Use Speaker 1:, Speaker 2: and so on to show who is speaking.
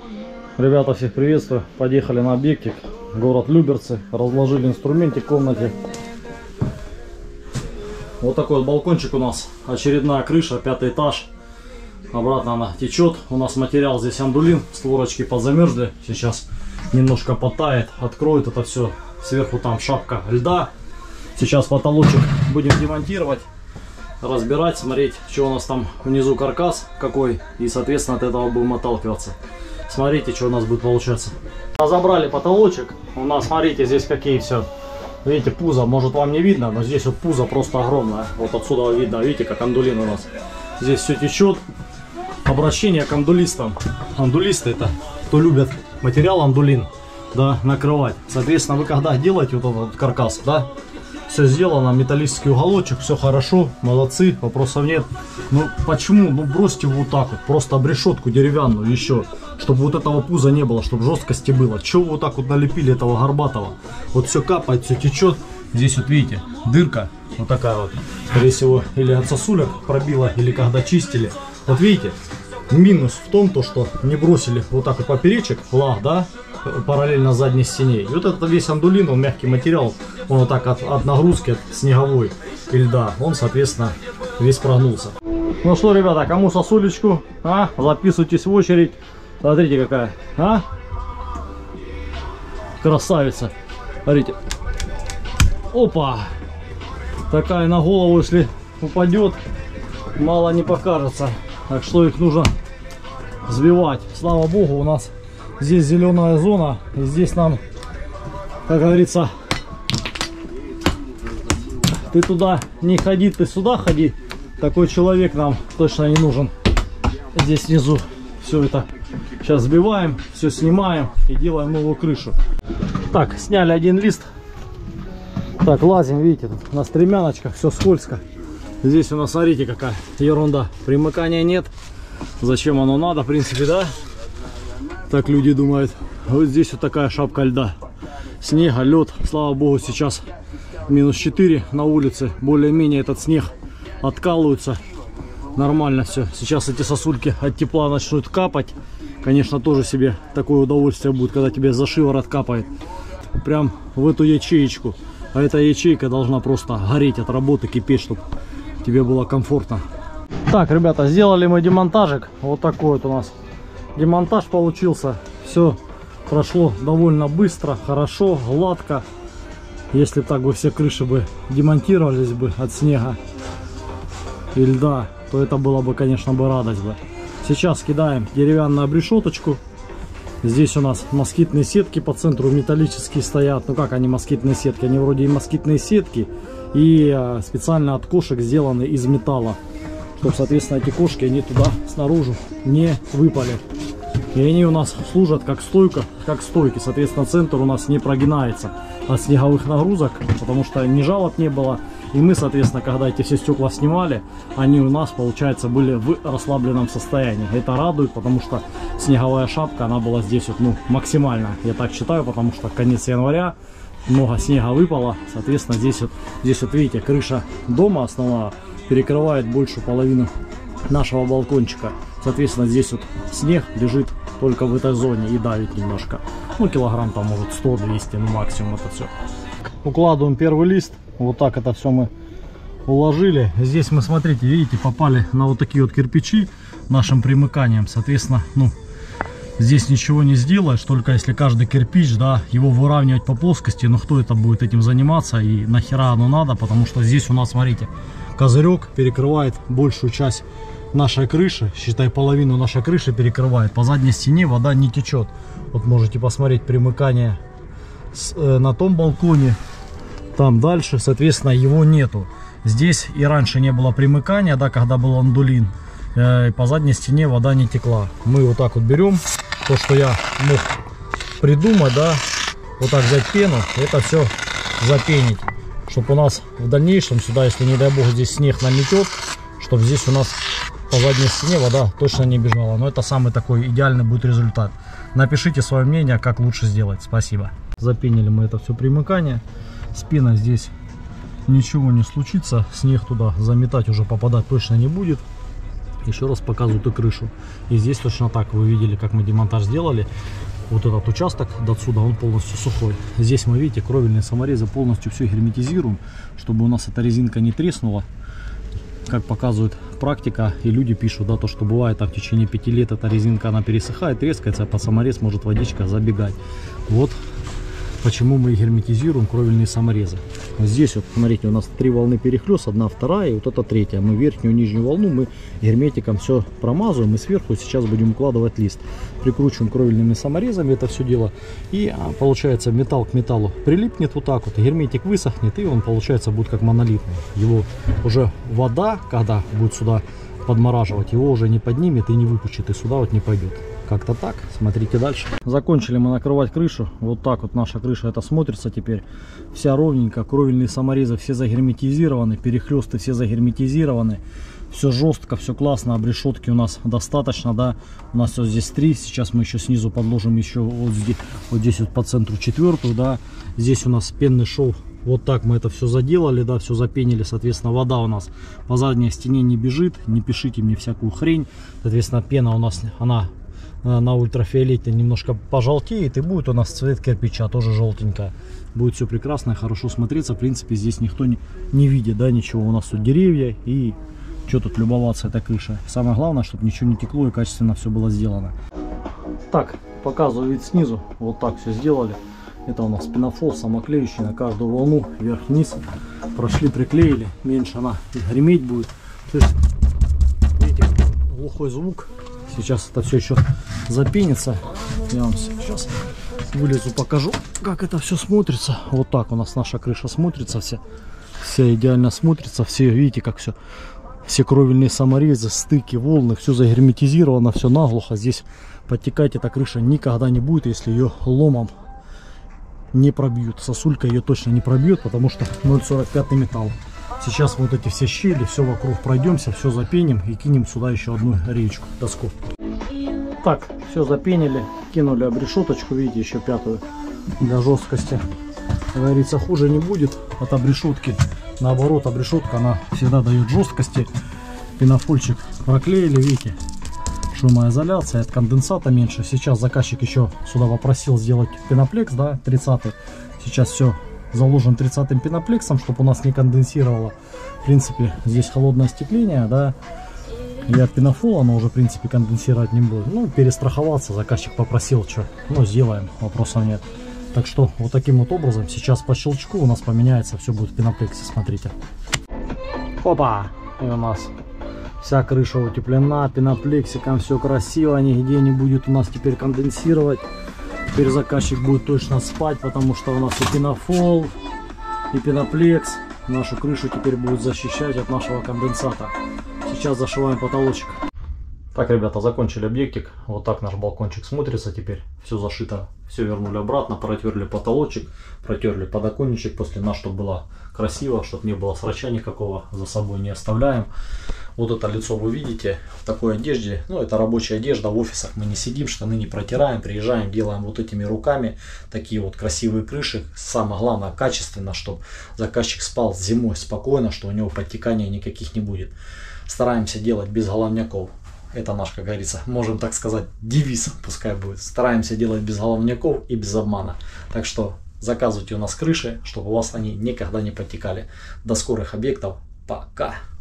Speaker 1: Ребята, всех приветствую. Подъехали на объектик. Город Люберцы. Разложили инструментик в комнате. Вот такой вот балкончик у нас. Очередная крыша, 5-й этаж. Обратно она течет. У нас материал здесь андулин. Створочки подзамерзли. Сейчас немножко потает. Откроет это все. Сверху там шапка льда. Сейчас потолочек будем демонтировать. Разбирать, смотреть, что у нас там внизу каркас какой. И соответственно от этого будем отталкиваться. Смотрите, что у нас будет получаться. Разобрали потолочек. У нас, смотрите, здесь какие все. Видите, пузо, может вам не видно, но здесь вот пузо просто огромное. Вот отсюда видно, видите, как андулин у нас. Здесь все течет. Обращение к андулистам. Андулисты — это кто любит материал андулин, да, накрывать. Соответственно, вы когда делаете вот этот каркас, да, все сделано, металлический уголочек, все хорошо, молодцы, вопросов нет. Ну почему? Ну бросьте вот так вот, просто об решетку деревянную еще, чтобы вот этого пуза не было, чтобы жесткости было. Чего вы вот так вот налепили этого горбатого? Вот все капает, все течет. Здесь вот видите, дырка вот такая вот, скорее всего, или от сосулек пробила, или когда чистили. Вот видите, минус в том, то, что не бросили вот так вот поперечек, лаг, да, параллельно задней стене. И вот это весь андулин, он мягкий материал, он вот так от нагрузки, от снеговой и льда, он, соответственно, весь прогнулся. Ну что, ребята, кому сосулечку, записывайтесь в очередь. Смотрите, какая, красавица. Смотрите. Опа! Такая на голову, если упадет, мало не покажется. Так что их нужно сбивать. Слава богу, у нас здесь зеленая зона. И здесь нам, как говорится, ты туда не ходи, ты сюда ходи. Такой человек нам точно не нужен. Здесь внизу все это сейчас сбиваем, все снимаем и делаем новую крышу. Так, сняли один лист. Так, лазим, видите, тут на стремяночках все скользко. Здесь у нас, смотрите, какая ерунда. Примыкания нет. Зачем оно надо, в принципе, да? Так люди думают. Вот здесь вот такая шапка льда. Снега, лед. Слава богу, сейчас минус 4 на улице. Более-менее этот снег откалывается. Нормально все. Сейчас эти сосульки от тепла начнут капать. Конечно, тоже себе такое удовольствие будет, когда тебе за шиворот капает. Прям в эту ячеечку. А эта ячейка должна просто гореть от работы, кипеть, чтобы тебе было комфортно. Так, ребята, сделали мы демонтажик. Вот такой вот у нас демонтаж получился. Все прошло довольно быстро, хорошо, гладко. Если так бы все крыши бы демонтировались бы от снега и льда, то это было бы, конечно, бы радость бы. Сейчас кидаем деревянную обрешеточку. Здесь у нас москитные сетки по центру металлические стоят. Ну как они москитные сетки? Они вроде и москитные сетки, и специально от кошек сделаны из металла. Чтобы, соответственно, эти кошки, они туда снаружи не выпали. И они у нас служат как стойка, как стойки. Соответственно, центр у нас не прогинается от снеговых нагрузок, потому что ни жалоб не было. И мы, соответственно, когда эти все стекла снимали, они у нас, получается, были в расслабленном состоянии. Это радует, потому что снеговая шапка, она была здесь вот, ну, максимально, я так считаю, потому что конец января, много снега выпало. Соответственно, здесь вот видите, крыша дома основная перекрывает большую половину нашего балкончика. Соответственно, здесь вот снег лежит только в этой зоне и давит немножко. Ну, килограмм там может 100-200, ну, максимум это все. Укладываем первый лист. Вот так это все мы уложили. Здесь мы, смотрите, видите, попали на вот такие вот кирпичи нашим примыканием. Соответственно, ну, здесь ничего не сделаешь, только если каждый кирпич, да, его выравнивать по плоскости. Но кто это будет этим заниматься и нахера оно надо? Потому что здесь у нас, смотрите, козырек перекрывает большую часть нашей крыши. Считай, половину нашей крыши перекрывает. По задней стене вода не течет. Вот можете посмотреть примыкание на том балконе. Там дальше, соответственно, его нету. Здесь и раньше не было примыкания, да, когда был андулин. По задней стене вода не текла. Мы вот так вот берем то, что я мог придумать, да, вот так взять пену, это все запенить, чтобы у нас в дальнейшем сюда, если не дай бог здесь снег наметет, чтобы здесь у нас по задней стене вода точно не бежала. Но это самый такой идеальный будет результат. Напишите свое мнение, как лучше сделать. Спасибо. Запенили мы это все примыкание. С пеной здесь ничего не случится. Снег туда заметать, уже попадать точно не будет. Еще раз показываю эту крышу. И здесь точно так, вы видели, как мы демонтаж сделали. Вот этот участок до отсюда, он полностью сухой. Здесь мы, видите, кровельные саморезы полностью все герметизируем, чтобы у нас эта резинка не треснула. Как показывает практика, и люди пишут, да, то, что бывает там в течение 5 лет эта резинка, она пересыхает, трескается, а под саморез может водичка забегать. Вот почему мы герметизируем кровельные саморезы. Вот здесь вот, смотрите, у нас 3 волны перехлёст, 1, 2 и вот это 3. Мы верхнюю и нижнюю волну мы герметиком все промазываем, и сверху сейчас будем укладывать лист. Прикручиваем кровельными саморезами это все дело, и получается металл к металлу прилипнет вот так вот, герметик высохнет, и он получается будет как монолитный. Его уже вода, когда будет сюда подмораживать, его уже не поднимет и не выпучит, и сюда вот не пойдет. Как-то так. Смотрите дальше. Закончили мы накрывать крышу. Вот так вот наша крыша это смотрится теперь. Вся ровненько. Кровельные саморезы все загерметизированы. Перехлесты все загерметизированы. Все жестко, все классно. Обрешетки у нас достаточно, да. У нас вот здесь 3. Сейчас мы еще снизу подложим еще вот здесь вот по центру 4, да. Здесь у нас пенный шов. Вот так мы это все заделали, да, все запенили. Соответственно, вода у нас по задней стене не бежит. Не пишите мне всякую хрень. Соответственно, пена у нас, она на ультрафиолете немножко пожелтеет, и будет у нас цвет кирпича тоже желтенькая. Будет все прекрасно и хорошо смотреться. В принципе, здесь никто не видит, да, ничего. У нас тут деревья, и что тут любоваться этой крышей. Самое главное, чтобы ничего не текло и качественно все было сделано. Так, показываю вид снизу. Вот так все сделали. Это у нас пенофол самоклеющий на каждую волну, вверх-вниз. Прошли, приклеили. Меньше она греметь будет. То есть, видите, глухой звук. Сейчас это все еще запенится. Я вам сейчас вылезу, покажу, как это все смотрится. Вот так у нас наша крыша смотрится. Вся идеально смотрится. Все, видите, как все кровельные саморезы, стыки, волны, все загерметизировано, все наглухо. Здесь подтекать эта крыша никогда не будет, если ее ломом не пробьют. Сосулька ее точно не пробьет, потому что 0,45 металл. Сейчас вот эти все щели, все вокруг пройдемся, все запеним и кинем сюда еще одну реечку, доску. Так, все запенили, кинули обрешеточку, видите, еще 5-ю для жесткости. Как говорится, хуже не будет от обрешетки. Наоборот, обрешетка, она всегда дает жесткости. Пенофольчик проклеили, видите, шумоизоляция, от конденсата меньше. Сейчас заказчик еще сюда попросил сделать пеноплекс, да, 30-й. Сейчас все заложим 30-м пеноплексом, чтобы у нас не конденсировало. В принципе, здесь холодное остекление, да, и от пенофола оно уже, в принципе, конденсировать не будет. Ну, перестраховаться заказчик попросил, что, ну, сделаем, вопросов нет. Так что, вот таким вот образом, сейчас по щелчку у нас поменяется, все будет в пеноплексе, смотрите. Опа! И у нас вся крыша утеплена пеноплексиком, все красиво, нигде не будет у нас теперь конденсировать. Теперь заказчик будет точно спать, потому что у нас и пенофол, и пеноплекс нашу крышу теперь будет защищать от нашего конденсата. Сейчас зашиваем потолочек. Так, ребята, закончили объектик. Вот так наш балкончик смотрится теперь. Все зашито, все вернули обратно, протерли потолочек, протерли подоконничек после нас, чтобы было красиво, чтобы не было срача никакого, за собой не оставляем. Вот это лицо вы видите в такой одежде. Ну, это рабочая одежда, в офисах мы не сидим, штаны не протираем, приезжаем, делаем вот этими руками такие вот красивые крыши. Самое главное, качественно, чтобы заказчик спал зимой спокойно, что у него подтекания никаких не будет. Стараемся делать без головняков. Это наш, как говорится, можем так сказать, девиз пускай будет. Стараемся делать без головняков и без обмана. Так что заказывайте у нас крыши, чтобы у вас они никогда не подтекали. До скорых объектов. Пока!